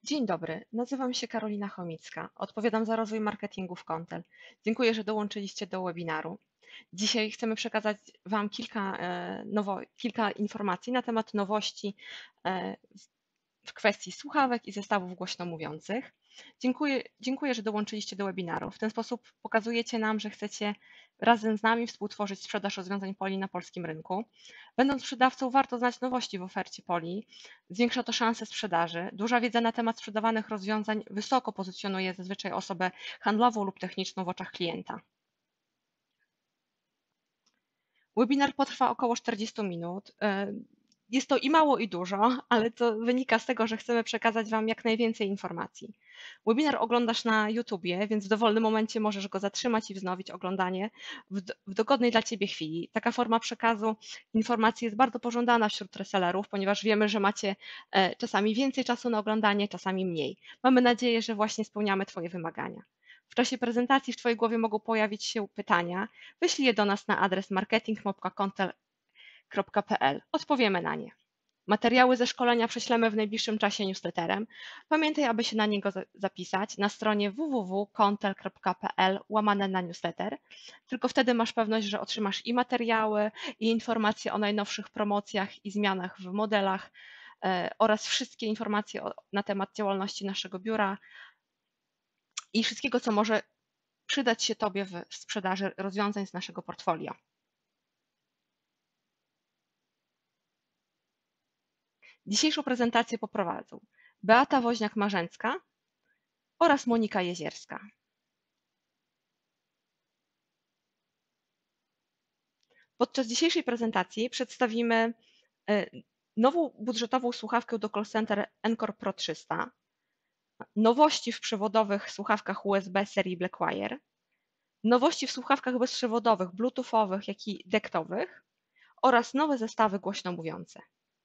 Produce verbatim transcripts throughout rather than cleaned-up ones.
Dzień dobry, nazywam się Karolina Chomicka. Odpowiadam za rozwój marketingu w Kontel. Dziękuję, że dołączyliście do webinaru. Dzisiaj chcemy przekazać Wam kilka, e, nowo, kilka informacji na temat nowości e, w kwestii słuchawek i zestawów głośno mówiących. Dziękuję, dziękuję, że dołączyliście do webinaru. W ten sposób pokazujecie nam, że chcecie razem z nami współtworzyć sprzedaż rozwiązań Poli na polskim rynku. Będąc sprzedawcą, warto znać nowości w ofercie Poli. Zwiększa to szanse sprzedaży. Duża wiedza na temat sprzedawanych rozwiązań wysoko pozycjonuje zazwyczaj osobę handlową lub techniczną w oczach klienta. Webinar potrwa około czterdzieści minut. Jest to i mało, i dużo, ale to wynika z tego, że chcemy przekazać Wam jak najwięcej informacji. Webinar oglądasz na YouTubie, więc w dowolnym momencie możesz go zatrzymać i wznowić oglądanie w, w dogodnej dla Ciebie chwili. Taka forma przekazu informacji jest bardzo pożądana wśród resellerów, ponieważ wiemy, że macie e, czasami więcej czasu na oglądanie, czasami mniej. Mamy nadzieję, że właśnie spełniamy Twoje wymagania. W czasie prezentacji w Twojej głowie mogą pojawić się pytania. Wyślij je do nas na adres marketing małpka kontel kropka p l. Odpowiemy na nie. Materiały ze szkolenia prześlemy w najbliższym czasie newsletterem. Pamiętaj, aby się na niego zapisać na stronie w w w kropka kontel kropka p l łamane na newsletter. Tylko wtedy masz pewność, że otrzymasz i materiały, i informacje o najnowszych promocjach i zmianach w modelach oraz wszystkie informacje na temat działalności naszego biura i wszystkiego, co może przydać się Tobie w sprzedaży rozwiązań z naszego portfolio. Dzisiejszą prezentację poprowadzą Beata Woźniak-Marzęcka oraz Monika Jezierska. Podczas dzisiejszej prezentacji przedstawimy nową budżetową słuchawkę do call center Encore Pro trzysta, nowości w przewodowych słuchawkach U S B serii Blackwire, nowości w słuchawkach bezprzewodowych, bluetoothowych, jak i dektowych oraz nowe zestawy głośno mówiące.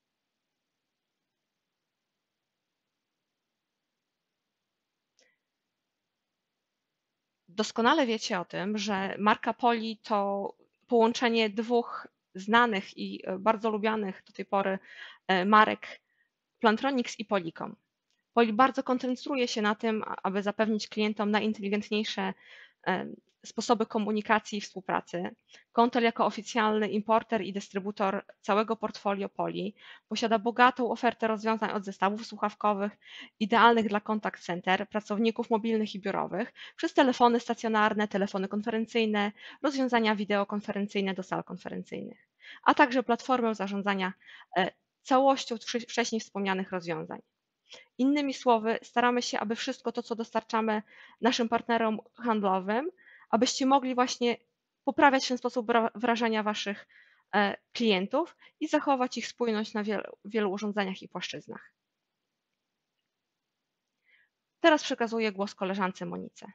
Doskonale wiecie o tym, że marka Poli to połączenie dwóch znanych i bardzo lubianych do tej pory marek Plantronics i Polycom. Poli bardzo koncentruje się na tym, aby zapewnić klientom najinteligentniejsze sposoby komunikacji i współpracy. Kontel jako oficjalny importer i dystrybutor całego portfolio Poli posiada bogatą ofertę rozwiązań od zestawów słuchawkowych, idealnych dla contact center, pracowników mobilnych i biurowych, przez telefony stacjonarne, telefony konferencyjne, rozwiązania wideokonferencyjne do sal konferencyjnych, a także platformę zarządzania całością wcześniej wspomnianych rozwiązań. Innymi słowy, staramy się, aby wszystko to, co dostarczamy naszym partnerom handlowym, abyście mogli właśnie poprawiać w ten sposób wrażenia Waszych klientów i zachować ich spójność na wielu, wielu urządzeniach i płaszczyznach. Teraz przekazuję głos koleżance Monice.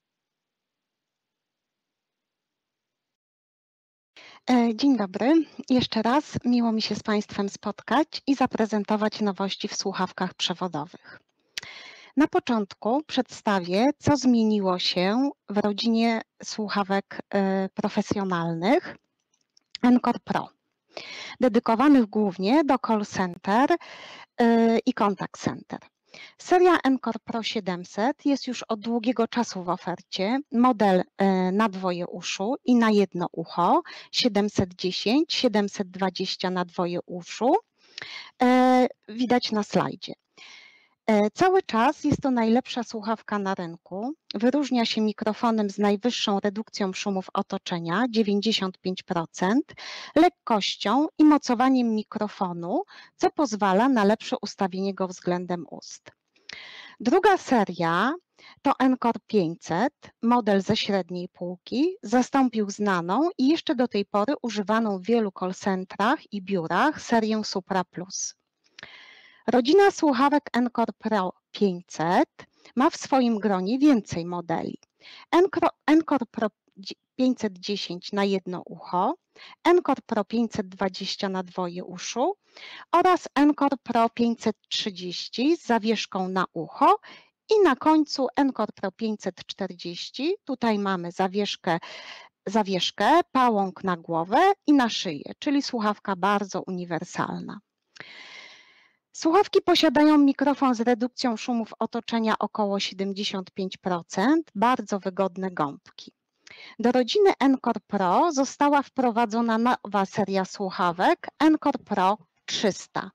Dzień dobry. Jeszcze raz miło mi się z Państwem spotkać i zaprezentować nowości w słuchawkach przewodowych. Na początku przedstawię, co zmieniło się w rodzinie słuchawek profesjonalnych Encore Pro, dedykowanych głównie do call center i contact center. Seria Encore Pro siedemset jest już od długiego czasu w ofercie. Model na dwoje uszu i na jedno ucho, siedemset dziesięć, siedemset dwadzieścia na dwoje uszu, widać na slajdzie. Cały czas jest to najlepsza słuchawka na rynku. Wyróżnia się mikrofonem z najwyższą redukcją szumów otoczenia, dziewięćdziesiąt pięć procent, lekkością i mocowaniem mikrofonu, co pozwala na lepsze ustawienie go względem ust. Druga seria to Encore pięćset, model ze średniej półki, zastąpił znaną i jeszcze do tej pory używaną w wielu call centrach i biurach serię Supra Plus. Rodzina słuchawek Encore Pro pięćset ma w swoim gronie więcej modeli. Encore, Encore Pro pięćset dziesięć na jedno ucho, Encore Pro pięćset dwadzieścia na dwoje uszu oraz Encore Pro pięćset trzydzieści z zawieszką na ucho i na końcu Encore Pro pięćset czterdzieści. Tutaj mamy zawieszkę, zawieszkę, pałąk na głowę i na szyję, czyli słuchawka bardzo uniwersalna. Słuchawki posiadają mikrofon z redukcją szumów otoczenia około siedemdziesiąt pięć procent, bardzo wygodne gąbki. Do rodziny Encore Pro została wprowadzona nowa seria słuchawek Encore Pro trzysta.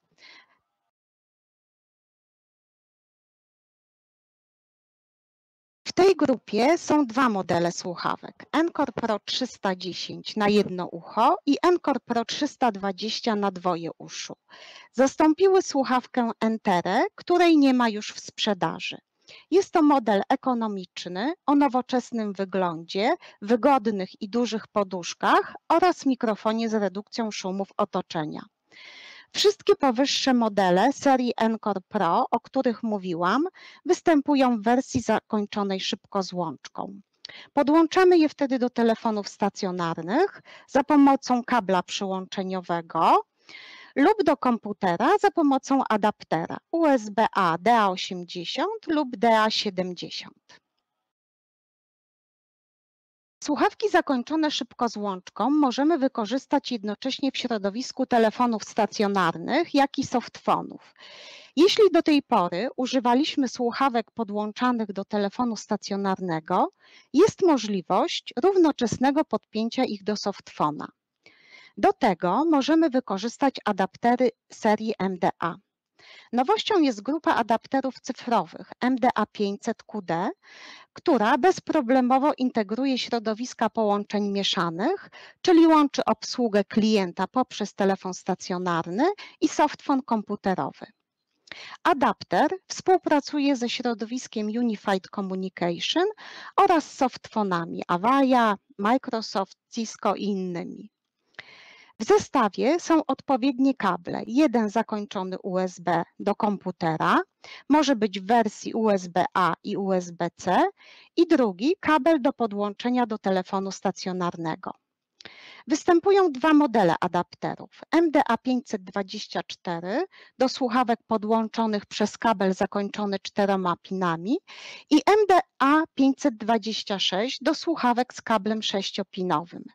W tej grupie są dwa modele słuchawek. Encore Pro trzysta dziesięć na jedno ucho i Encore Pro trzysta dwadzieścia na dwoje uszu. Zastąpiły słuchawkę Entere, której nie ma już w sprzedaży. Jest to model ekonomiczny, o nowoczesnym wyglądzie, wygodnych i dużych poduszkach oraz mikrofonie z redukcją szumów otoczenia. Wszystkie powyższe modele serii Encore Pro, o których mówiłam, występują w wersji zakończonej szybkozłączką. Podłączamy je wtedy do telefonów stacjonarnych za pomocą kabla przyłączeniowego lub do komputera za pomocą adaptera U S B A D A osiemdziesiąt lub D A siedemdziesiąt. Słuchawki zakończone szybkozłączką możemy wykorzystać jednocześnie w środowisku telefonów stacjonarnych, jak i softfonów. Jeśli do tej pory używaliśmy słuchawek podłączanych do telefonu stacjonarnego, jest możliwość równoczesnego podpięcia ich do softfona. Do tego możemy wykorzystać adaptery serii M D A. Nowością jest grupa adapterów cyfrowych M D A pięćset Q D, która bezproblemowo integruje środowiska połączeń mieszanych, czyli łączy obsługę klienta poprzez telefon stacjonarny i softfon komputerowy. Adapter współpracuje ze środowiskiem Unified Communication oraz softfonami Avaya, Microsoft, Cisco i innymi. W zestawie są odpowiednie kable, jeden zakończony U S B do komputera, może być w wersji U S B A i U S B C i drugi kabel do podłączenia do telefonu stacjonarnego. Występują dwa modele adapterów, M D A pięćset dwadzieścia cztery do słuchawek podłączonych przez kabel zakończony czterema pinami i M D A pięćset dwadzieścia sześć do słuchawek z kablem sześciopinowym.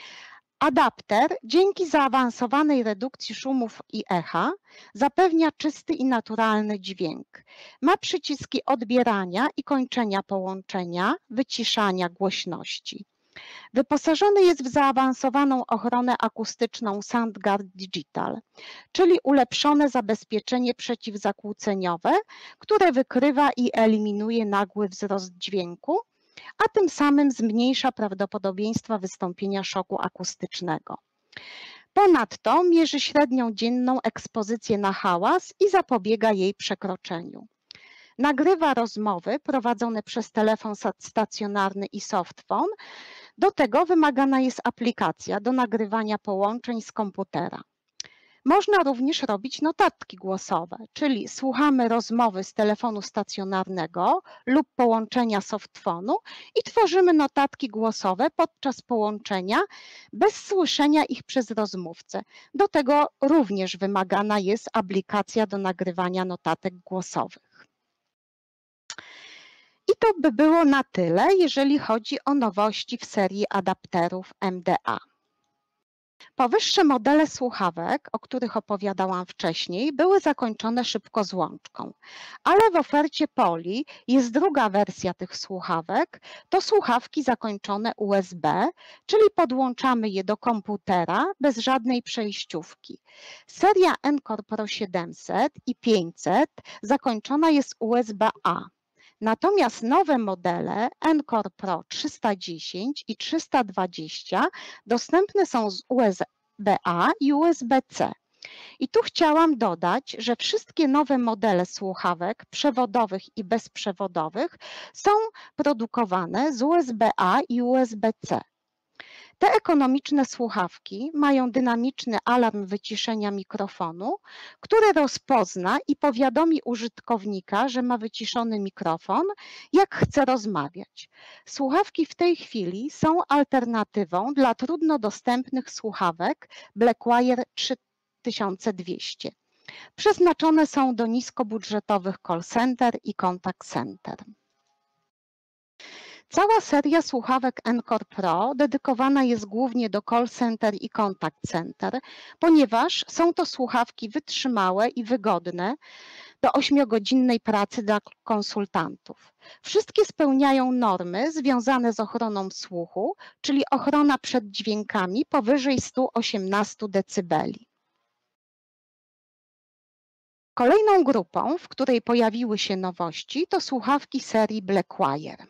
Adapter dzięki zaawansowanej redukcji szumów i echa zapewnia czysty i naturalny dźwięk. Ma przyciski odbierania i kończenia połączenia, wyciszania głośności. Wyposażony jest w zaawansowaną ochronę akustyczną SoundGuard Digital, czyli ulepszone zabezpieczenie przeciwzakłóceniowe, które wykrywa i eliminuje nagły wzrost dźwięku, a tym samym zmniejsza prawdopodobieństwa wystąpienia szoku akustycznego. Ponadto mierzy średnią dzienną ekspozycję na hałas i zapobiega jej przekroczeniu. Nagrywa rozmowy prowadzone przez telefon stacjonarny i softfon. Do tego wymagana jest aplikacja do nagrywania połączeń z komputera. Można również robić notatki głosowe, czyli słuchamy rozmowy z telefonu stacjonarnego lub połączenia softfonu i tworzymy notatki głosowe podczas połączenia bez słyszenia ich przez rozmówcę. Do tego również wymagana jest aplikacja do nagrywania notatek głosowych. I to by było na tyle, jeżeli chodzi o nowości w serii adapterów M D A. Powyższe modele słuchawek, o których opowiadałam wcześniej, były zakończone szybkozłączką, ale w ofercie Poli jest druga wersja tych słuchawek, to słuchawki zakończone U S B, czyli podłączamy je do komputera bez żadnej przejściówki. Seria Encore Pro siedemset i pięćset zakończona jest U S B A. Natomiast nowe modele Encore Pro trzysta dziesięć i trzysta dwadzieścia dostępne są z U S B A i U S B C. I tu chciałam dodać, że wszystkie nowe modele słuchawek przewodowych i bezprzewodowych są produkowane z U S B A i U S B C. Te ekonomiczne słuchawki mają dynamiczny alarm wyciszenia mikrofonu, który rozpozna i powiadomi użytkownika, że ma wyciszony mikrofon, jak chce rozmawiać. Słuchawki w tej chwili są alternatywą dla trudno dostępnych słuchawek Blackwire trzy tysiące dwieście. Przeznaczone są do niskobudżetowych call center i contact center. Cała seria słuchawek Encore Pro dedykowana jest głównie do call center i contact center, ponieważ są to słuchawki wytrzymałe i wygodne do ośmiogodzinnej pracy dla konsultantów. Wszystkie spełniają normy związane z ochroną słuchu, czyli ochrona przed dźwiękami powyżej stu osiemnastu decybeli. Kolejną grupą, w której pojawiły się nowości, to słuchawki serii Blackwire.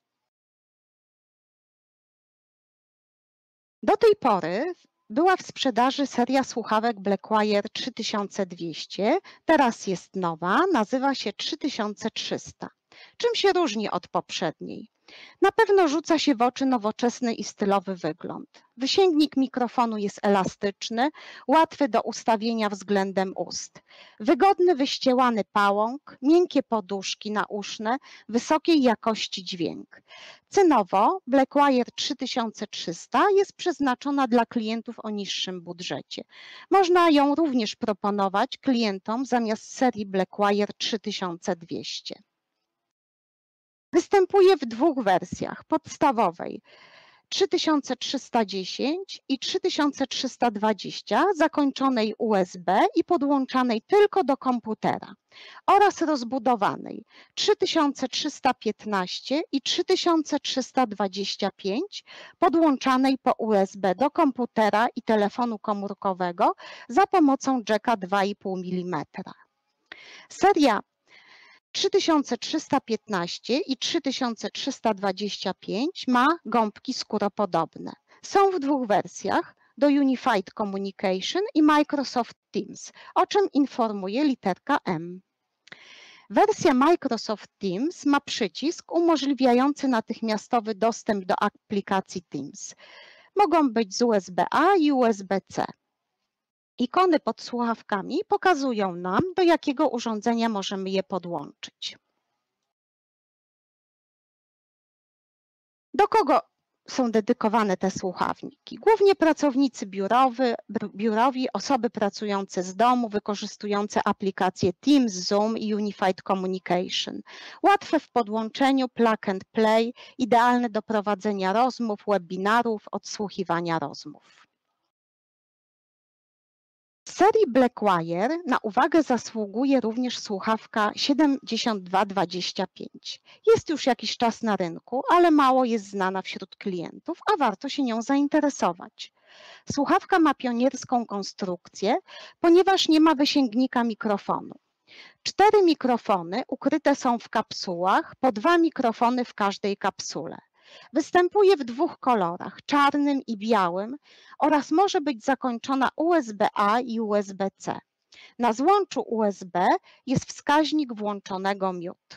Do tej pory była w sprzedaży seria słuchawek Blackwire trzy tysiące dwieście, teraz jest nowa, nazywa się trzy tysiące trzysta. Czym się różni od poprzedniej? Na pewno rzuca się w oczy nowoczesny i stylowy wygląd. Wysięgnik mikrofonu jest elastyczny, łatwy do ustawienia względem ust. Wygodny, wyścielany pałąk, miękkie poduszki nauszne, wysokiej jakości dźwięk. Cenowo Blackwire trzy tysiące trzysta jest przeznaczona dla klientów o niższym budżecie. Można ją również proponować klientom zamiast serii Blackwire trzy tysiące dwieście. Występuje w dwóch wersjach, podstawowej trzy tysiące trzysta dziesięć i trzy tysiące trzysta dwadzieścia, zakończonej U S B i podłączanej tylko do komputera, oraz rozbudowanej trzy tysiące trzysta piętnaście i trzy tysiące trzysta dwadzieścia pięć, podłączanej po U S B do komputera i telefonu komórkowego za pomocą jacka dwa i pół milimetra. Seria trzy tysiące trzysta piętnaście i trzy tysiące trzysta dwadzieścia pięć ma gąbki skóropodobne. Są w dwóch wersjach, do Unified Communication i Microsoft Teams, o czym informuje literka M. Wersja Microsoft Teams ma przycisk umożliwiający natychmiastowy dostęp do aplikacji Teams. Mogą być z U S B A i U S B C. Ikony pod słuchawkami pokazują nam, do jakiego urządzenia możemy je podłączyć. Do kogo są dedykowane te słuchawniki? Głównie pracownicy biurowy, biurowi, osoby pracujące z domu, wykorzystujące aplikacje Teams, Zoom i Unified Communication. Łatwe w podłączeniu, plug and play, idealne do prowadzenia rozmów, webinarów, odsłuchiwania rozmów. Z serii Blackwire na uwagę zasługuje również słuchawka siedemdziesiąt dwa dwadzieścia pięć. Jest już jakiś czas na rynku, ale mało jest znana wśród klientów, a warto się nią zainteresować. Słuchawka ma pionierską konstrukcję, ponieważ nie ma wysięgnika mikrofonu. Cztery mikrofony ukryte są w kapsułach, po dwa mikrofony w każdej kapsule. Występuje w dwóch kolorach, czarnym i białym, oraz może być zakończona U S B A i U S B C. Na złączu U S B jest wskaźnik włączonego miód.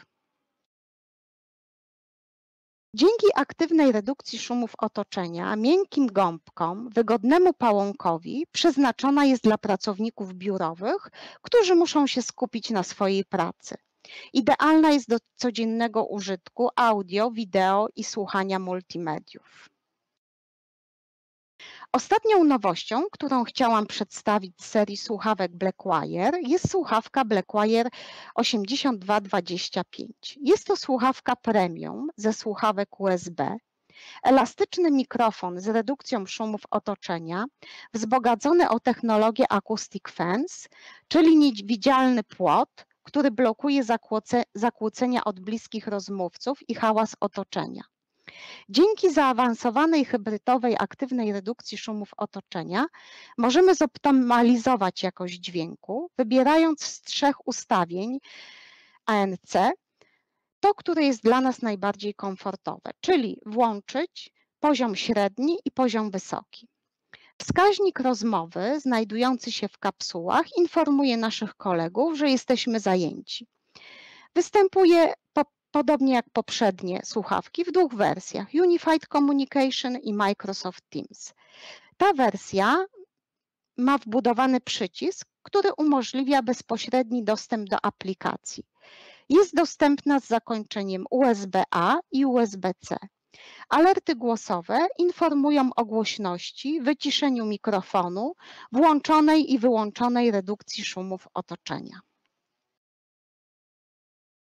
Dzięki aktywnej redukcji szumów otoczenia, miękkim gąbkom, wygodnemu pałąkowi przeznaczona jest dla pracowników biurowych, którzy muszą się skupić na swojej pracy. Idealna jest do codziennego użytku audio, wideo i słuchania multimediów. Ostatnią nowością, którą chciałam przedstawić z serii słuchawek Blackwire, jest słuchawka Blackwire osiemdziesiąt dwa dwadzieścia pięć. Jest to słuchawka premium ze słuchawek U S B. Elastyczny mikrofon z redukcją szumów otoczenia, wzbogacony o technologię Acoustic Fence, czyli niewidzialny płot, który blokuje zakłócenia od bliskich rozmówców i hałas otoczenia. Dzięki zaawansowanej hybrydowej aktywnej redukcji szumów otoczenia możemy zoptymalizować jakość dźwięku, wybierając z trzech ustawień A N C to, które jest dla nas najbardziej komfortowe, czyli włączyć poziom średni i poziom wysoki. Wskaźnik rozmowy znajdujący się w kapsułach informuje naszych kolegów, że jesteśmy zajęci. Występuje po, podobnie jak poprzednie słuchawki w dwóch wersjach, Unified Communication i Microsoft Teams. Ta wersja ma wbudowany przycisk, który umożliwia bezpośredni dostęp do aplikacji. Jest dostępna z zakończeniem U S B A i U S B C. Alerty głosowe informują o głośności, wyciszeniu mikrofonu, włączonej i wyłączonej redukcji szumów otoczenia.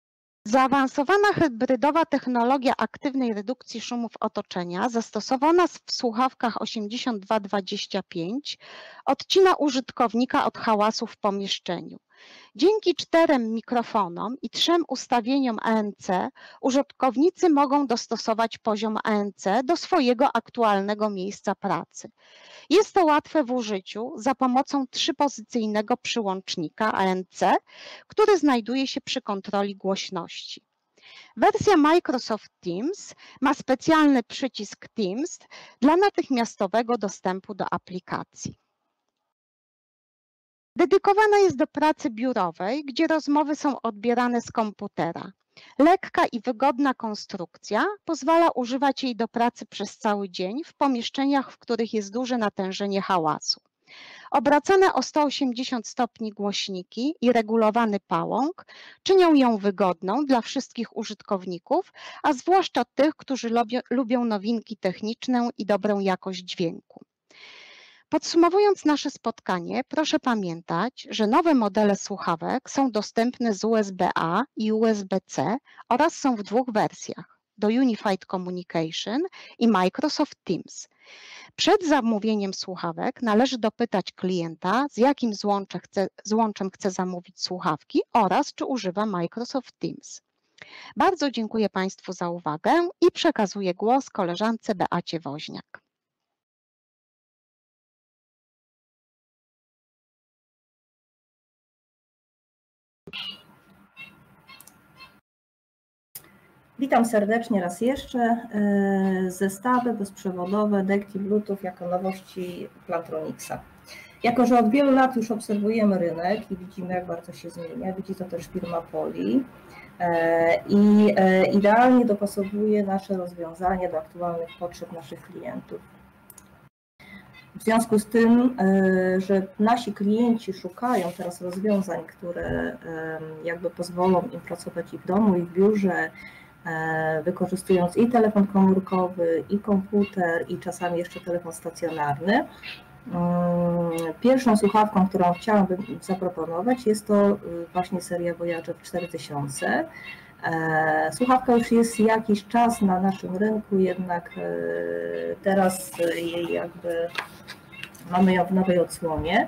Zaawansowana hybrydowa technologia aktywnej redukcji szumów otoczenia zastosowana w słuchawkach osiemdziesiąt dwa dwadzieścia pięć odcina użytkownika od hałasu w pomieszczeniu. Dzięki czterem mikrofonom i trzem ustawieniom A N C użytkownicy mogą dostosować poziom A N C do swojego aktualnego miejsca pracy. Jest to łatwe w użyciu za pomocą trzypozycyjnego przyłącznika A N C, który znajduje się przy kontroli głośności. Wersja Microsoft Teams ma specjalny przycisk Teams dla natychmiastowego dostępu do aplikacji. Dedykowana jest do pracy biurowej, gdzie rozmowy są odbierane z komputera. Lekka i wygodna konstrukcja pozwala używać jej do pracy przez cały dzień w pomieszczeniach, w których jest duże natężenie hałasu. Obracane o sto osiemdziesiąt stopni głośniki i regulowany pałąk czynią ją wygodną dla wszystkich użytkowników, a zwłaszcza tych, którzy lubią, lubią nowinki techniczne i dobrą jakość dźwięku. Podsumowując nasze spotkanie, proszę pamiętać, że nowe modele słuchawek są dostępne z U S B A i U S B C oraz są w dwóch wersjach, do Unified Communication i Microsoft Teams. Przed zamówieniem słuchawek należy dopytać klienta, z jakim złączem chce, złączem chce zamówić słuchawki oraz czy używa Microsoft Teams. Bardzo dziękuję Państwu za uwagę i przekazuję głos koleżance Beacie Woźniak. Witam serdecznie raz jeszcze. Zestawy bezprzewodowe D E C T Bluetooth jako nowości Plantronixa. Jako że od wielu lat już obserwujemy rynek i widzimy, jak bardzo się zmienia, widzi to też firma Poly i idealnie dopasowuje nasze rozwiązanie do aktualnych potrzeb naszych klientów. W związku z tym, że nasi klienci szukają teraz rozwiązań, które jakby pozwolą im pracować i w domu, i w biurze, wykorzystując i telefon komórkowy, i komputer, i czasami jeszcze telefon stacjonarny. Pierwszą słuchawką, którą chciałabym zaproponować, jest to właśnie seria Voyager cztery tysiące. Słuchawka już jest jakiś czas na naszym rynku, jednak teraz jej jakby mamy ją w nowej odsłonie.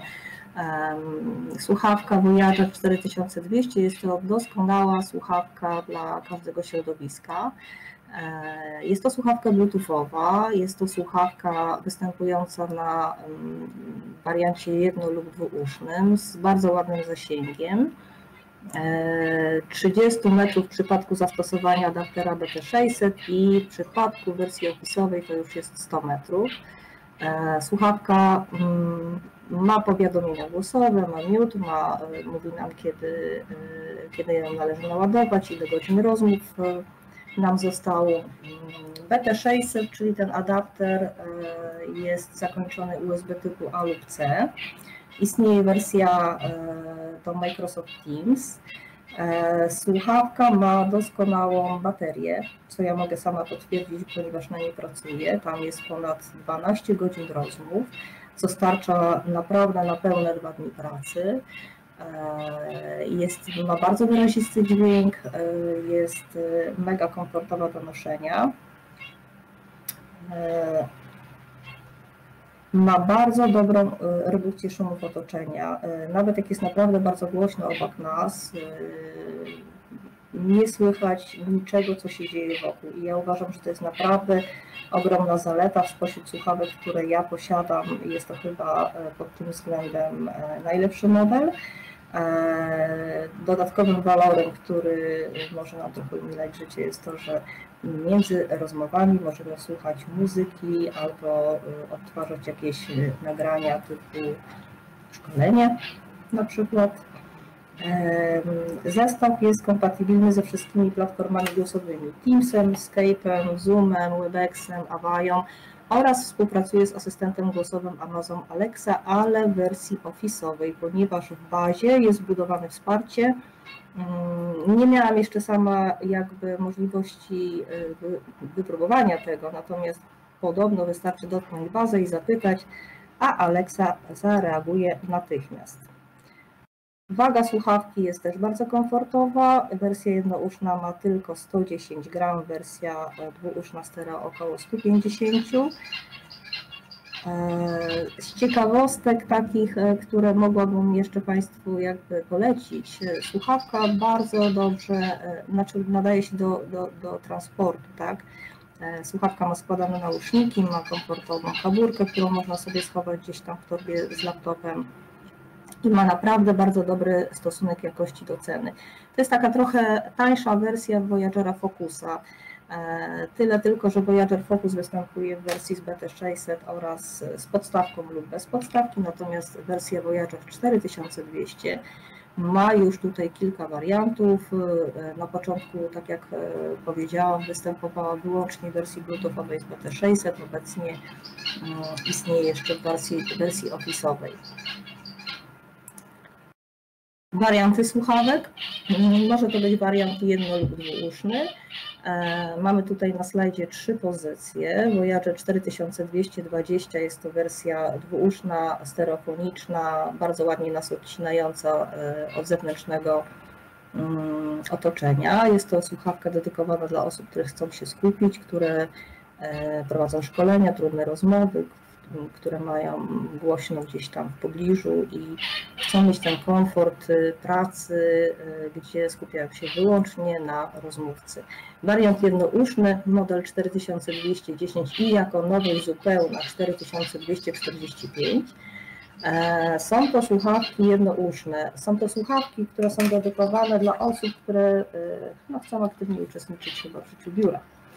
Słuchawka Voyager cztery tysiące dwieście jest to doskonała słuchawka dla każdego środowiska. Jest to słuchawka bluetoothowa, jest to słuchawka występująca na wariancie jedno- lub dwuusznym z bardzo ładnym zasięgiem. trzydzieści metrów w przypadku zastosowania adaptera B T sześćset i w przypadku wersji opisowej to już jest sto metrów. Słuchawka ma powiadomienia głosowe, ma mute, ma, mówi nam kiedy, kiedy ją należy naładować, ile godzin rozmów nam zostało. B T sześćset, czyli ten adapter jest zakończony U S B typu A lub C. Istnieje wersja do Microsoft Teams. Słuchawka ma doskonałą baterię, co ja mogę sama potwierdzić, ponieważ na niej pracuję. Tam jest ponad dwanaście godzin rozmów, co starcza naprawdę na pełne dwa dni pracy. Jest, ma bardzo wyrazisty dźwięk, jest mega komfortowa do noszenia. Ma bardzo dobrą redukcję szumów otoczenia, nawet jak jest naprawdę bardzo głośno obok nas, nie słychać niczego, co się dzieje wokół. I ja uważam, że to jest naprawdę ogromna zaleta. Spośród słuchawek, które ja posiadam, jest to chyba pod tym względem najlepszy model. Dodatkowym walorem, który może nam trochę umilać życie, jest to, że między rozmowami możemy słuchać muzyki albo odtwarzać jakieś nagrania typu szkolenie na przykład. Zestaw jest kompatybilny ze wszystkimi platformami głosowymi, Teamsem, Skype'em, Zoomem, Webexem, Avają oraz współpracuje z asystentem głosowym Amazon Alexa, ale w wersji ofisowej, ponieważ w bazie jest wbudowane wsparcie. Nie miałam jeszcze sama jakby możliwości wypróbowania tego, natomiast podobno wystarczy dotknąć bazę i zapytać, a Alexa zareaguje natychmiast. Waga słuchawki jest też bardzo komfortowa. Wersja jednouszna ma tylko sto dziesięć gram, wersja dwuuszna stereo około sto pięćdziesiąt. Z ciekawostek takich, które mogłabym jeszcze Państwu jakby polecić, słuchawka bardzo dobrze, znaczy nadaje się do, do, do transportu, tak? Słuchawka ma składane nauszniki, ma komfortową kaburkę, którą można sobie schować gdzieś tam w torbie z laptopem i ma naprawdę bardzo dobry stosunek jakości do ceny. To jest taka trochę tańsza wersja Voyagera Focusa. Tyle tylko, że Voyager Focus występuje w wersji z B T sześćset oraz z podstawką lub bez podstawki, natomiast wersja Voyager cztery tysiące dwieście ma już tutaj kilka wariantów. Na początku, tak jak powiedziałam, występowała wyłącznie w wersji bluetoothowej z B T sześćset, obecnie istnieje jeszcze w wersji, wersji office'owej. Warianty słuchawek. Może to być wariant jedno- lub dwuuszny. Mamy tutaj na slajdzie trzy pozycje. Voyager cztery tysiące dwieście dwadzieścia jest to wersja dwuuszna, stereofoniczna, bardzo ładnie nas odcinająca od zewnętrznego otoczenia. Jest to słuchawka dedykowana dla osób, które chcą się skupić, które prowadzą szkolenia, trudne rozmowy, które mają głośno gdzieś tam w pobliżu i chcą mieć ten komfort pracy, gdzie skupiają się wyłącznie na rozmówcy. Wariant jednouszny, model cztery tysiące dwieście dziesięć i jako nowość zupełna cztery tysiące dwieście czterdzieści pięć. Są to słuchawki jednouszne. Są to słuchawki, które są dedykowane dla osób, które no, chcą aktywnie uczestniczyć chyba w życiu biura.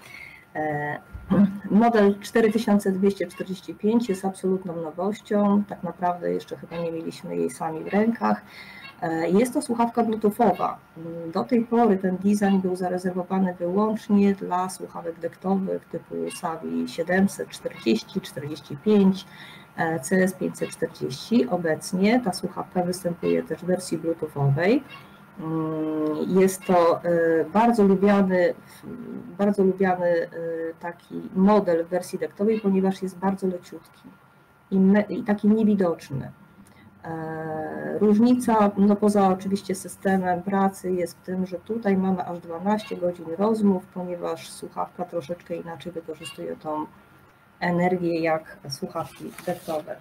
Model cztery tysiące dwieście czterdzieści pięć jest absolutną nowością, tak naprawdę jeszcze chyba nie mieliśmy jej sami w rękach. Jest to słuchawka bluetoothowa. Do tej pory ten design był zarezerwowany wyłącznie dla słuchawek dektowych typu Savi siedemset czterdzieści, czterdzieści pięć, C S pięćset czterdzieści. Obecnie ta słuchawka występuje też w wersji bluetoothowej. Jest to bardzo lubiany, bardzo lubiany taki model w wersji dektowej, ponieważ jest bardzo leciutki i, me, i taki niewidoczny. Różnica, no poza oczywiście systemem pracy, jest w tym, że tutaj mamy aż dwanaście godzin rozmów, ponieważ słuchawka troszeczkę inaczej wykorzystuje tą energię jak słuchawki dektowe.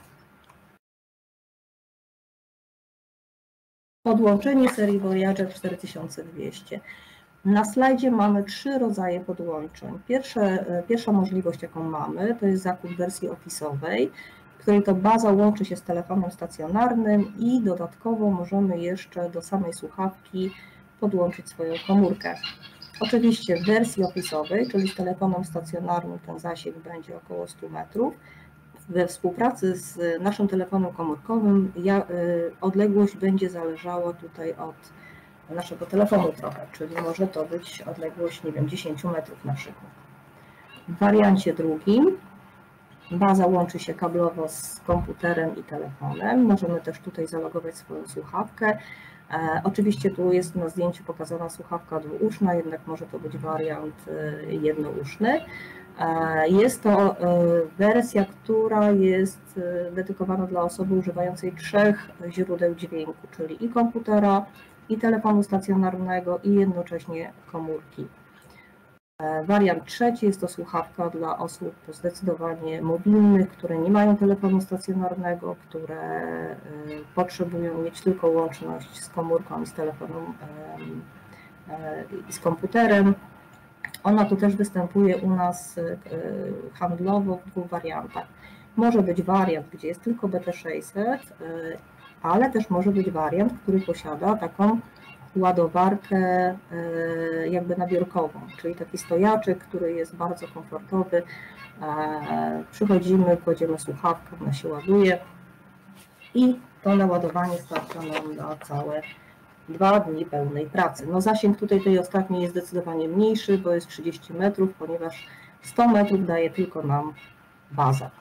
Podłączenie serii Voyager cztery tysiące dwieście. Na slajdzie mamy trzy rodzaje podłączeń. Pierwsze, pierwsza możliwość, jaką mamy, to jest zakup wersji office'owej, w której to baza łączy się z telefonem stacjonarnym i dodatkowo możemy jeszcze do samej słuchawki podłączyć swoją komórkę. Oczywiście w wersji office'owej, czyli z telefonem stacjonarnym, ten zasięg będzie około stu metrów. We współpracy z naszym telefonem komórkowym ja, y, odległość będzie zależała tutaj od naszego telefonu trochę, czyli może to być odległość, nie wiem, dziesięć metrów na przykład. W wariancie drugim baza łączy się kablowo z komputerem i telefonem. Możemy też tutaj zalogować swoją słuchawkę. E, oczywiście tu jest na zdjęciu pokazana słuchawka dwuuszna, jednak może to być wariant y, jednouszny. Jest to wersja, która jest dedykowana dla osoby używającej trzech źródeł dźwięku, czyli i komputera, i telefonu stacjonarnego, i jednocześnie komórki. Wariant trzeci jest to słuchawka dla osób zdecydowanie mobilnych, które nie mają telefonu stacjonarnego, które potrzebują mieć tylko łączność z komórką i z telefonem i z komputerem. Ona tu też występuje u nas handlowo w dwóch wariantach. Może być wariant, gdzie jest tylko B T sześćset, ale też może być wariant, który posiada taką ładowarkę jakby nabiórkową, czyli taki stojaczek, który jest bardzo komfortowy. Przychodzimy, kładziemy słuchawkę, ona się ładuje i to naładowanie starcza nam na całe dwa dni pełnej pracy. No zasięg tutaj tej ostatniej jest zdecydowanie mniejszy, bo jest trzydzieści metrów, ponieważ sto metrów daje tylko nam baza.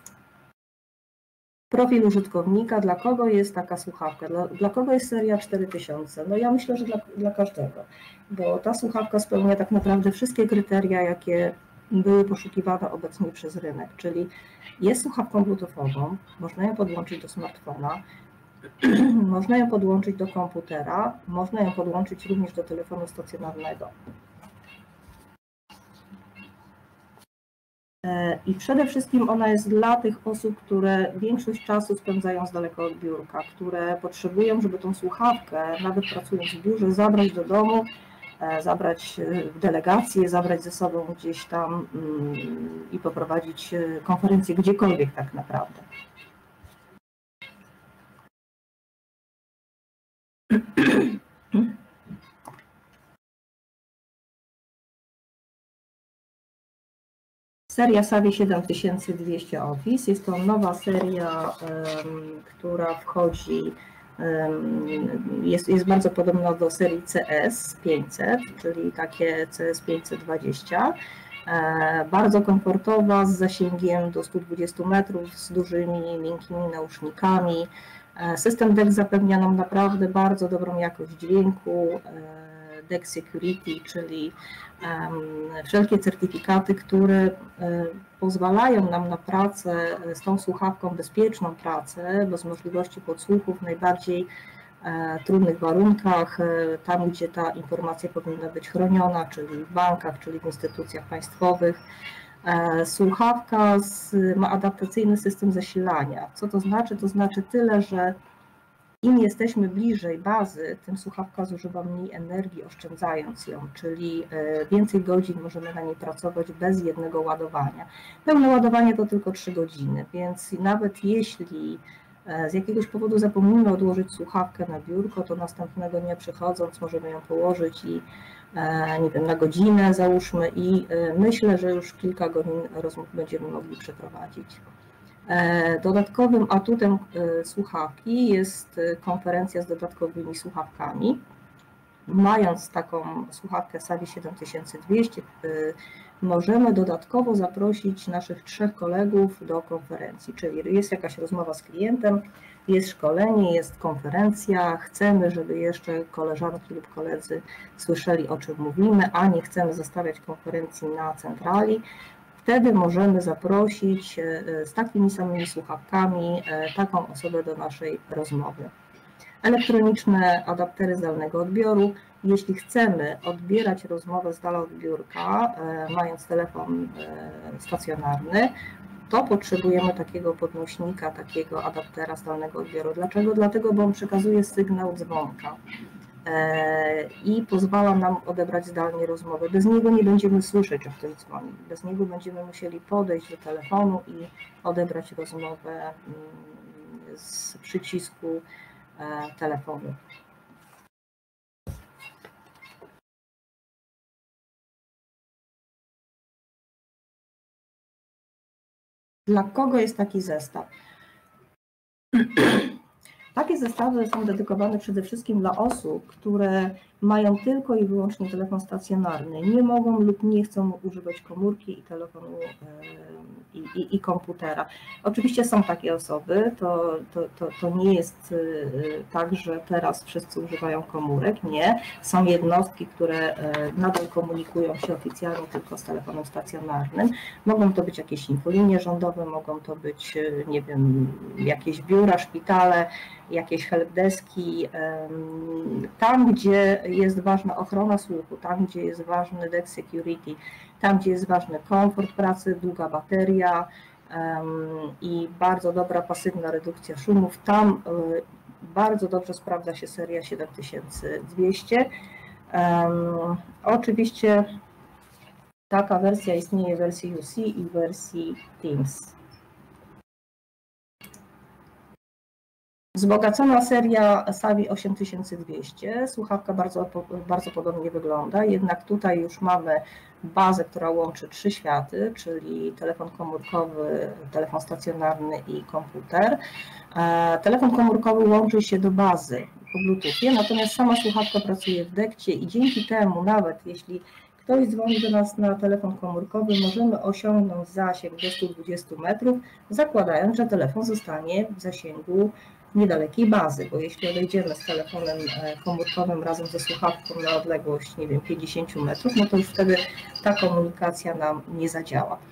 Profil użytkownika, dla kogo jest taka słuchawka, dla, dla kogo jest seria cztery tysiące? No ja myślę, że dla, dla każdego, bo ta słuchawka spełnia tak naprawdę wszystkie kryteria, jakie były poszukiwane obecnie przez rynek, czyli jest słuchawką bluetoothową, można ją podłączyć do smartfona, Można ją podłączyć do komputera, można ją podłączyć również do telefonu stacjonarnego. I przede wszystkim ona jest dla tych osób, które większość czasu spędzają z daleka od biurka, które potrzebują, żeby tą słuchawkę, nawet pracując w biurze, zabrać do domu, zabrać w delegację, zabrać ze sobą gdzieś tam i poprowadzić konferencję gdziekolwiek tak naprawdę. Seria Savvy siedem tysięcy dwieście Office jest to nowa seria, która wchodzi, jest, jest bardzo podobna do serii C S pięćset, czyli takie C S pięćset dwadzieścia. Bardzo komfortowa, z zasięgiem do stu dwudziestu metrów, z dużymi, miękkimi nausznikami. System D E C zapewnia nam naprawdę bardzo dobrą jakość dźwięku. D E C Security, czyli wszelkie certyfikaty, które pozwalają nam na pracę z tą słuchawką, bezpieczną pracę, bez możliwości podsłuchu w najbardziej trudnych warunkach, tam gdzie ta informacja powinna być chroniona, czyli w bankach, czyli w instytucjach państwowych. Słuchawka ma adaptacyjny system zasilania. Co to znaczy? To znaczy tyle, że im jesteśmy bliżej bazy, tym słuchawka zużywa mniej energii, oszczędzając ją, czyli więcej godzin możemy na niej pracować bez jednego ładowania. Pełne ładowanie to tylko trzy godziny, więc nawet jeśli z jakiegoś powodu zapomnimy odłożyć słuchawkę na biurko, to następnego dnia przychodząc możemy ją położyć i nie wiem, na godzinę załóżmy i myślę, że już kilka godzin rozmów będziemy mogli przeprowadzić. Dodatkowym atutem słuchawki jest konferencja z dodatkowymi słuchawkami. Mając taką słuchawkę Savvy siedem tysięcy dwieście, możemy dodatkowo zaprosić naszych trzech kolegów do konferencji, czyli jest jakaś rozmowa z klientem, jest szkolenie, jest konferencja, chcemy, żeby jeszcze koleżanki lub koledzy słyszeli, o czym mówimy, a nie chcemy zostawiać konferencji na centrali. Wtedy możemy zaprosić z takimi samymi słuchawkami taką osobę do naszej rozmowy. Elektroniczne adaptery zdalnego odbioru. Jeśli chcemy odbierać rozmowę z dala od biurka, mając telefon stacjonarny, to potrzebujemy takiego podnośnika, takiego adaptera zdalnego odbioru. Dlaczego? Dlatego, bo on przekazuje sygnał dzwonka i pozwala nam odebrać zdalnie rozmowę. Bez niego nie będziemy słyszeć, że ktoś dzwoni. Bez niego będziemy musieli podejść do telefonu i odebrać rozmowę z przycisku telefonu. Dla kogo jest taki zestaw? Takie zestawy są dedykowane przede wszystkim dla osób, które mają tylko i wyłącznie telefon stacjonarny, nie mogą lub nie chcą używać komórki i telefonu i, i, i komputera. Oczywiście są takie osoby, to, to, to, to nie jest tak, że teraz wszyscy używają komórek, nie. Są jednostki, które nadal komunikują się oficjalnie tylko z telefonem stacjonarnym. Mogą to być jakieś infolinie rządowe, mogą to być, nie wiem, jakieś biura, szpitale, jakieś helpdeski, tam gdzie jest ważna ochrona słuchu, tam gdzie jest ważny D E C Security, tam gdzie jest ważny komfort pracy, długa bateria i bardzo dobra pasywna redukcja szumów, tam bardzo dobrze sprawdza się seria siedem tysięcy dwieście. Oczywiście taka wersja istnieje w wersji U C i w wersji Teams. Wzbogacona seria Savvy osiem tysięcy dwieście, słuchawka bardzo, bardzo podobnie wygląda, jednak tutaj już mamy bazę, która łączy trzy światy, czyli telefon komórkowy, telefon stacjonarny i komputer. Telefon komórkowy łączy się do bazy po Bluetoothie, natomiast sama słuchawka pracuje w dekcie i dzięki temu, nawet jeśli ktoś dzwoni do nas na telefon komórkowy, możemy osiągnąć zasięg do stu dwudziestu metrów, zakładając, że telefon zostanie w zasięgu niedalekiej bazy, bo jeśli odejdziemy z telefonem komórkowym razem ze słuchawką na odległość, nie wiem, pięćdziesięciu metrów, no to już wtedy ta komunikacja nam nie zadziała.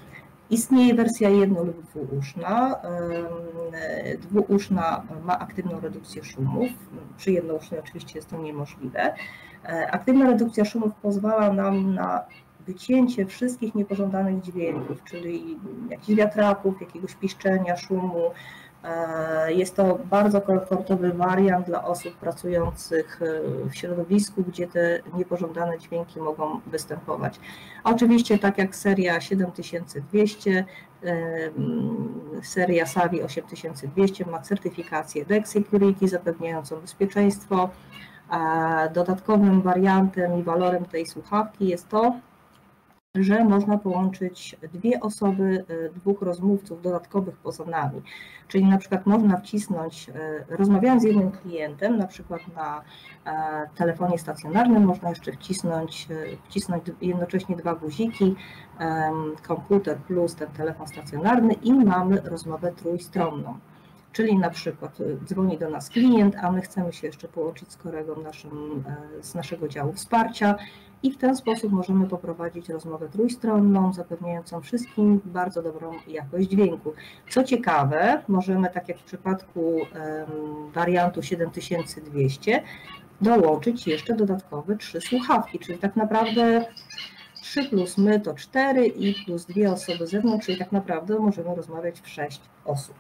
Istnieje wersja jedno- lub dwuuszna. Dwuuszna ma aktywną redukcję szumów. Przy jednousznej oczywiście jest to niemożliwe. Aktywna redukcja szumów pozwala nam na wycięcie wszystkich niepożądanych dźwięków, czyli jakichś wiatraków, jakiegoś piszczenia, szumu. Jest to bardzo komfortowy wariant dla osób pracujących w środowisku, gdzie te niepożądane dźwięki mogą występować. A oczywiście tak jak seria siedem tysięcy dwieście, seria Savi osiem tysięcy dwieście ma certyfikację D E C Security zapewniającą bezpieczeństwo. A dodatkowym wariantem i walorem tej słuchawki jest to, że można połączyć dwie osoby, dwóch rozmówców dodatkowych poza nami. Czyli na przykład można wcisnąć, rozmawiając z jednym klientem, na przykład na telefonie stacjonarnym, można jeszcze wcisnąć, wcisnąć jednocześnie dwa guziki, komputer plus ten telefon stacjonarny i mamy rozmowę trójstronną. Czyli na przykład dzwoni do nas klient, a my chcemy się jeszcze połączyć z kolegą naszym, z naszego działu wsparcia i w ten sposób możemy poprowadzić rozmowę trójstronną, zapewniającą wszystkim bardzo dobrą jakość dźwięku. Co ciekawe, możemy, tak jak w przypadku wariantu siedem tysięcy dwieście, dołączyć jeszcze dodatkowe trzy słuchawki, czyli tak naprawdę trzy plus my to cztery i plus dwie osoby z zewnątrz, czyli tak naprawdę możemy rozmawiać w sześć osób.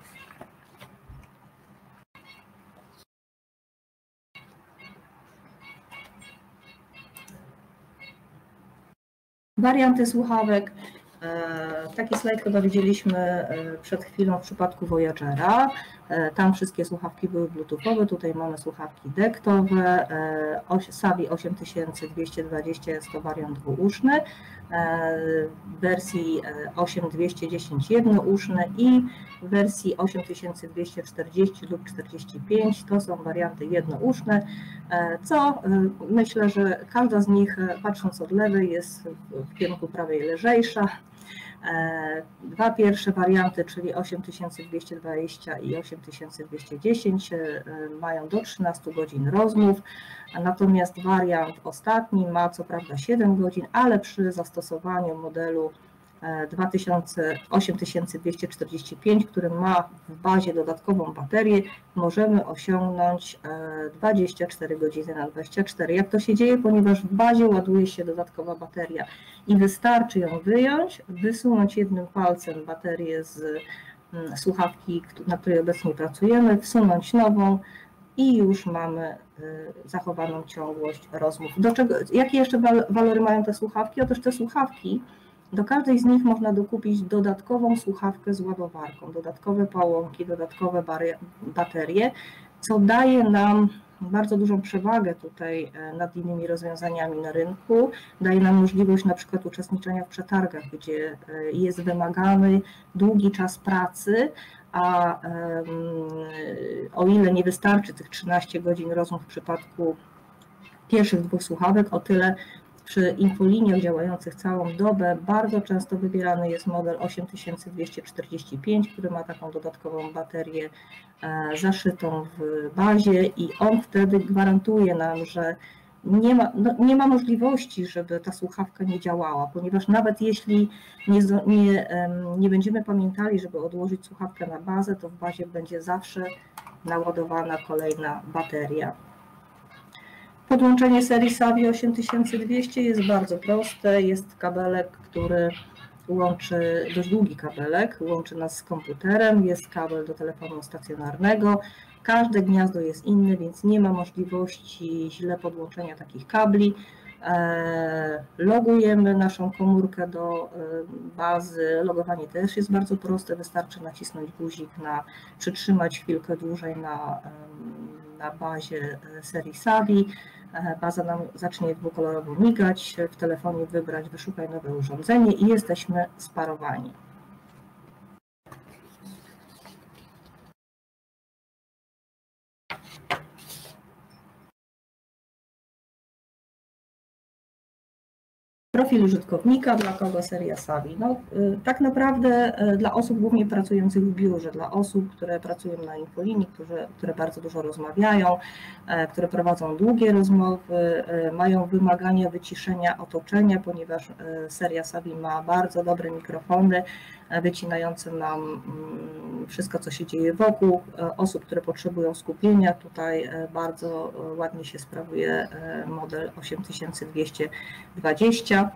Warianty słuchawek. Taki slajd chyba widzieliśmy przed chwilą w przypadku Voyagera. Tam wszystkie słuchawki były bluetoothowe, tutaj mamy słuchawki dektowe. Savi osiem tysięcy dwieście dwadzieścia jest to wariant dwuuszny. W wersji osiem tysięcy dwieście dziesięć jednouszny i w wersji osiem tysięcy dwieście czterdzieści lub czterdzieści pięć to są warianty jednouszne, co myślę, że każda z nich, patrząc od lewej, jest w kierunku prawej lżejsza. Dwa pierwsze warianty, czyli osiem tysięcy dwieście dwadzieścia i osiem tysięcy dwieście dziesięć, mają do trzynastu godzin rozmów, natomiast wariant ostatni ma co prawda siedem godzin, ale przy zastosowaniu modelu osiem tysięcy dwieście czterdzieści pięć, który ma w bazie dodatkową baterię, możemy osiągnąć dwadzieścia cztery godziny na dwadzieścia cztery. Jak to się dzieje? Ponieważ w bazie ładuje się dodatkowa bateria i wystarczy ją wyjąć, wysunąć jednym palcem baterię z słuchawki, na której obecnie pracujemy, wsunąć nową i już mamy zachowaną ciągłość rozmów. Do czego, jakie jeszcze walory mają te słuchawki? Otóż te słuchawki, do każdej z nich można dokupić dodatkową słuchawkę z ładowarką, dodatkowe pałąki, dodatkowe baterie, co daje nam bardzo dużą przewagę tutaj nad innymi rozwiązaniami na rynku. Daje nam możliwość na przykład uczestniczenia w przetargach, gdzie jest wymagany długi czas pracy, a o ile nie wystarczy tych trzynaście godzin rozmów w przypadku pierwszych dwóch słuchawek, o tyle przy infoliniach działających całą dobę bardzo często wybierany jest model osiem tysięcy dwieście czterdzieści pięć, który ma taką dodatkową baterię zaszytą w bazie i on wtedy gwarantuje nam, że nie ma, no, nie ma możliwości, żeby ta słuchawka nie działała, ponieważ nawet jeśli nie, nie, nie będziemy pamiętali, żeby odłożyć słuchawkę na bazę, to w bazie będzie zawsze naładowana kolejna bateria. Podłączenie serii Savi osiem tysięcy dwieście jest bardzo proste. Jest kabelek, który łączy, dość długi kabelek, łączy nas z komputerem, jest kabel do telefonu stacjonarnego. Każde gniazdo jest inne, więc nie ma możliwości źle podłączenia takich kabli. Logujemy naszą komórkę do bazy. Logowanie też jest bardzo proste, wystarczy nacisnąć guzik, na, przytrzymać chwilkę dłużej na, na bazie serii Savi. Baza nam zacznie dwukolorowo migać, w telefonie wybrać wyszukaj nowe urządzenie i jesteśmy sparowani. Profil użytkownika, dla kogo seria Savi? No, tak naprawdę dla osób głównie pracujących w biurze, dla osób, które pracują na infolinii, które, które bardzo dużo rozmawiają, które prowadzą długie rozmowy, mają wymagania wyciszenia otoczenia, ponieważ seria Savi ma bardzo dobre mikrofony, wycinające nam wszystko, co się dzieje wokół, osób, które potrzebują skupienia. Tutaj bardzo ładnie się sprawuje model osiem tysięcy dwieście dwadzieścia.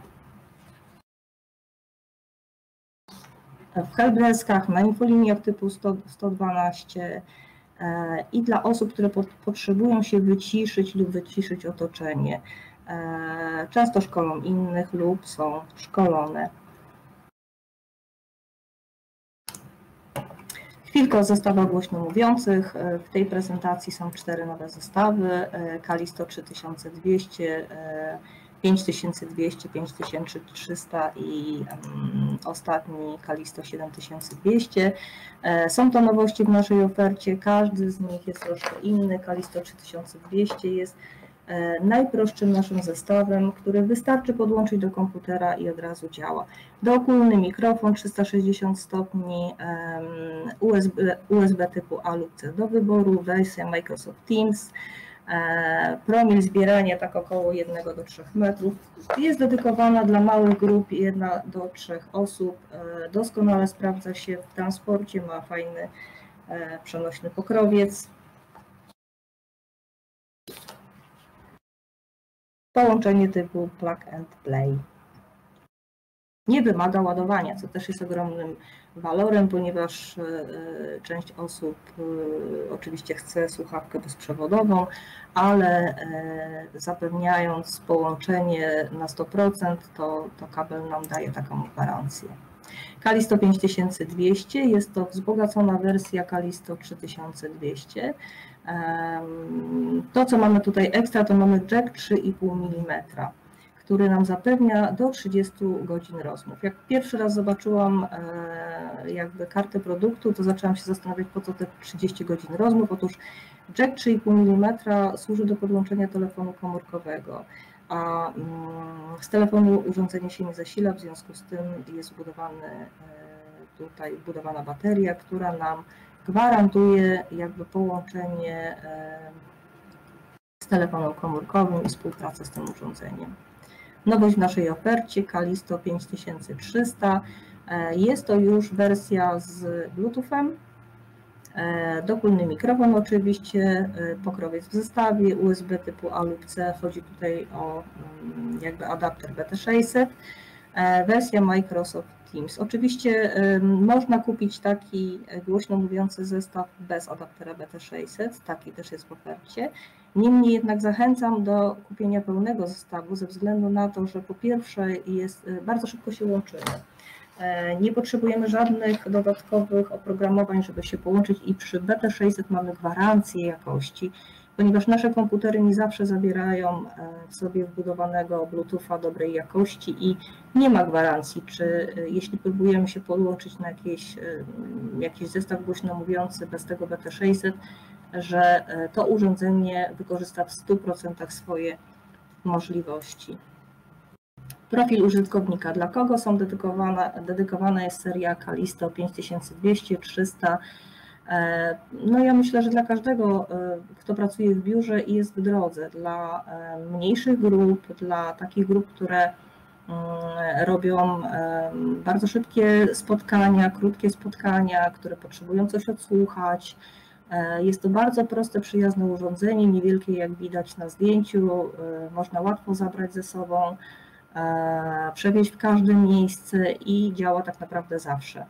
W helpdeskach, na infoliniach typu sto dwanaście i dla osób, które potrzebują się wyciszyć lub wyciszyć otoczenie. Często szkolą innych lub są szkolone. Chwilkę o zestawach głośno mówiących. W tej prezentacji są cztery nowe zestawy. Kalisto trzy tysiące dwieście, pięć tysięcy dwieście, pięć tysięcy trzysta i ostatni Kalisto siedem tysięcy dwieście. Są to nowości w naszej ofercie, każdy z nich jest troszkę inny. Kalisto trzy tysiące dwieście jest najprostszym naszym zestawem, który wystarczy podłączyć do komputera i od razu działa. Dookólny mikrofon trzysta sześćdziesiąt stopni, U S B, U S B typu A lub C do wyboru, wersja Microsoft Teams, promil zbierania tak około jednego do trzech metrów. Jest dedykowana dla małych grup, jedna do trzech osób. Doskonale sprawdza się w transporcie, ma fajny przenośny pokrowiec. Połączenie typu plug and play. Nie wymaga ładowania, co też jest ogromnym walorem, ponieważ część osób oczywiście chce słuchawkę bezprzewodową, ale zapewniając połączenie na sto procent, to, to kabel nam daje taką gwarancję. Kalisto pięć tysięcy dwieście jest to wzbogacona wersja Kalisto trzy tysiące dwieście. To, co mamy tutaj ekstra, to mamy jack trzy i pół milimetra, który nam zapewnia do trzydziestu godzin rozmów. Jak pierwszy raz zobaczyłam jakby kartę produktu, to zaczęłam się zastanawiać, po co te trzydzieści godzin rozmów. Otóż jack trzy i pół milimetra służy do podłączenia telefonu komórkowego, a z telefonu urządzenie się nie zasila, w związku z tym jest wbudowany tutaj wbudowana bateria, która nam gwarantuje jakby połączenie z telefonem komórkowym i współpracę z tym urządzeniem. Nowość w naszej ofercie Kalisto pięć tysięcy trzysta. Jest to już wersja z Bluetoothem, dokulny mikrofon oczywiście, pokrowiec w zestawie, U S B typu A lub C, chodzi tutaj o jakby adapter B T sześćset, wersja Microsoft Teams. Oczywiście można kupić taki głośno mówiący zestaw bez adaptera B T sześćset, taki też jest w ofercie. Niemniej jednak zachęcam do kupienia pełnego zestawu ze względu na to, że po pierwsze jest, bardzo szybko się łączymy. Nie potrzebujemy żadnych dodatkowych oprogramowań, żeby się połączyć i przy B T sześćset mamy gwarancję jakości, ponieważ nasze komputery nie zawsze zawierają w sobie wbudowanego Bluetootha dobrej jakości i nie ma gwarancji, czy jeśli próbujemy się podłączyć na jakieś, jakiś zestaw głośno mówiący bez tego B T sześćset, że to urządzenie wykorzysta w stu procentach swoje możliwości. Profil użytkownika. Dla kogo są dedykowana, dedykowana jest seria Kalisto pięć tysięcy dwieście, trzysta. No ja myślę, że dla każdego, kto pracuje w biurze i jest w drodze, dla mniejszych grup, dla takich grup, które robią bardzo szybkie spotkania, krótkie spotkania, które potrzebują coś odsłuchać. Jest to bardzo proste, przyjazne urządzenie, niewielkie jak widać na zdjęciu, można łatwo zabrać ze sobą, przewieźć w każde miejsce i działa tak naprawdę zawsze.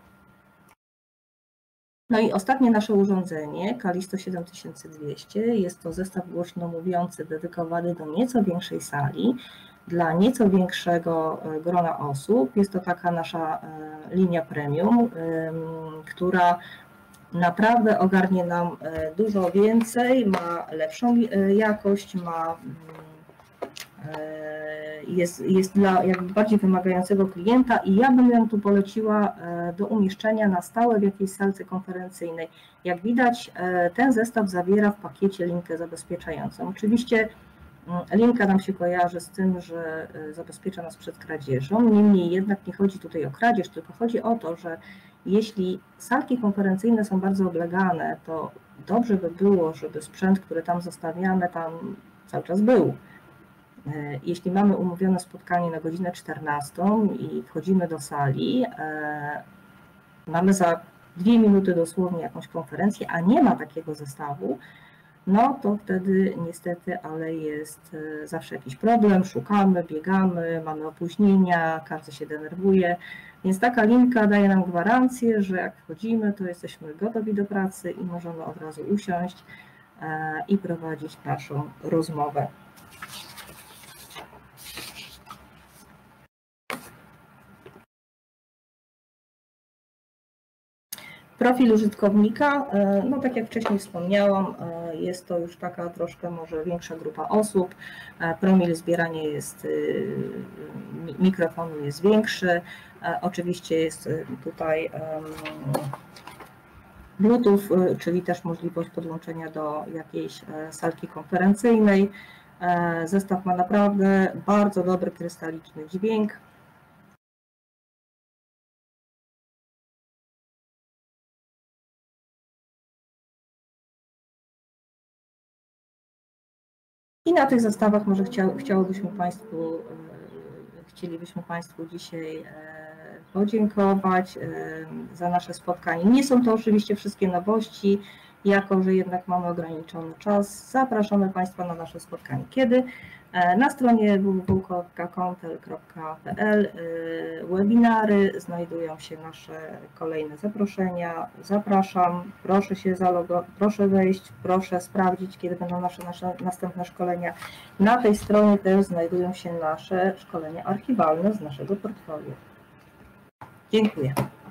No i ostatnie nasze urządzenie, Kalisto siedem tysięcy dwieście, jest to zestaw głośno mówiący dedykowany do nieco większej sali, dla nieco większego grona osób. Jest to taka nasza linia premium, która naprawdę ogarnie nam dużo więcej, ma lepszą jakość, ma, jest, jest dla jakby bardziej wymagającego klienta i ja bym ją tu poleciła do umieszczenia na stałe w jakiejś salce konferencyjnej. Jak widać, ten zestaw zawiera w pakiecie linkę zabezpieczającą. Oczywiście linka nam się kojarzy z tym, że zabezpiecza nas przed kradzieżą, niemniej jednak nie chodzi tutaj o kradzież, tylko chodzi o to, że jeśli salki konferencyjne są bardzo oblegane, to dobrze by było, żeby sprzęt, który tam zostawiamy, tam cały czas był. Jeśli mamy umówione spotkanie na godzinę czternastą i wchodzimy do sali, mamy za dwie minuty dosłownie jakąś konferencję, a nie ma takiego zestawu, no to wtedy niestety, ale jest zawsze jakiś problem, szukamy, biegamy, mamy opóźnienia, każdy się denerwuje, więc taka linka daje nam gwarancję, że jak wchodzimy, to jesteśmy gotowi do pracy i możemy od razu usiąść i prowadzić naszą rozmowę. Profil użytkownika, no tak jak wcześniej wspomniałam, jest to już taka troszkę może większa grupa osób. Promil zbierania jest, mikrofonu jest większy. Oczywiście jest tutaj Bluetooth, czyli też możliwość podłączenia do jakiejś salki konferencyjnej. Zestaw ma naprawdę bardzo dobry krystaliczny dźwięk. I na tych zestawach może chciał, chciałobyśmy Państwu, chcielibyśmy Państwu dzisiaj podziękować za nasze spotkanie. Nie są to oczywiście wszystkie nowości, jako że jednak mamy ograniczony czas. Zapraszamy Państwa na nasze spotkanie. Kiedy? Na stronie w w w kropka kontel kropka p l webinary, znajdują się nasze kolejne zaproszenia. Zapraszam, proszę się zalogować, proszę wejść, proszę sprawdzić, kiedy będą nasze, nasze następne szkolenia. Na tej stronie też znajdują się nasze szkolenia archiwalne z naszego portfolio. Dziękuję.